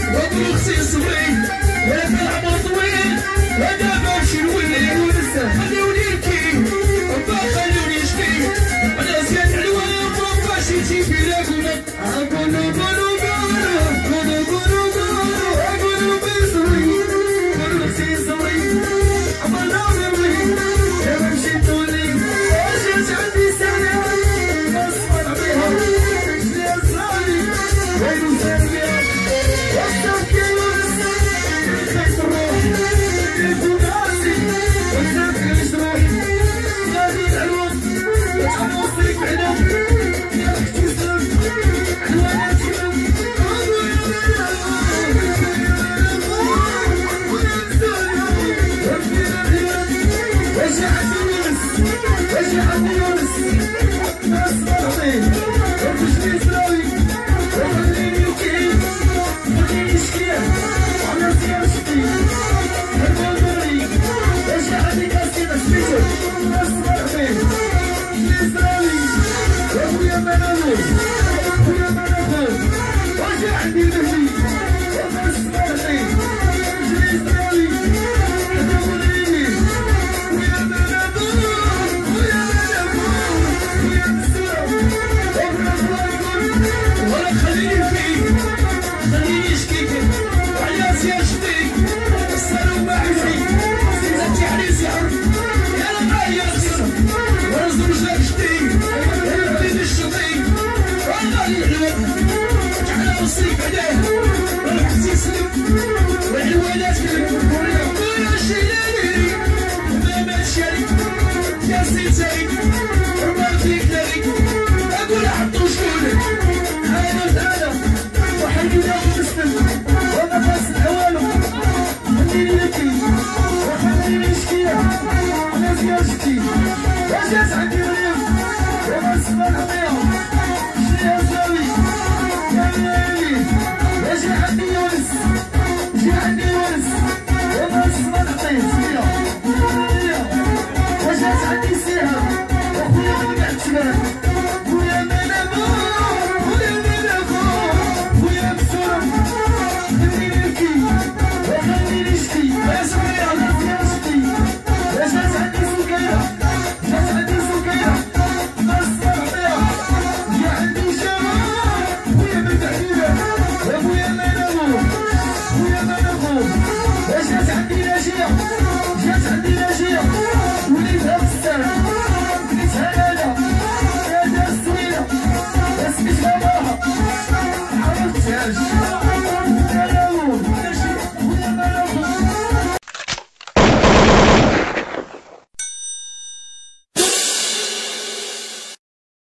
وابن اختي صغير وهذا العمر طويل هذا باش الولي خلوني نبكي وبا خلوني نشكي انا زياد علوان مابقاش يجيب لي قولوا قولوا قولوا قولوا قولوا قولوا بصغير قولوا اختي صغير عمرنا ونبغي يا مشيت تولي جات عندي سنة نصبر عليها رجلي صغاري وين مسافر وصلت يونس خايف الروح يكون راسي وسافر روحي غادي العلوم وتعوصيك بعدا يا اختي سلام حلواناتي وجعت يونس وجعت يونس نصبر عليه ورجلي سراوي وخليني نبكي خليني نشكي على سيارتي هالمنظري وجعتني كاسينا سميتو نصبر عليه رجلي سراوي وابويا منامو وابويا منامو وجعني نهلي ونصبر عليه رجلي سراوي خليني نشكيك وعلى سيارتي السلام معزي زينتي عريسي عرف يا رباعي ياسر ورزق شاشتي يا بنت الشطي والله الحلوة جعل وصيك عليه روح سيسلم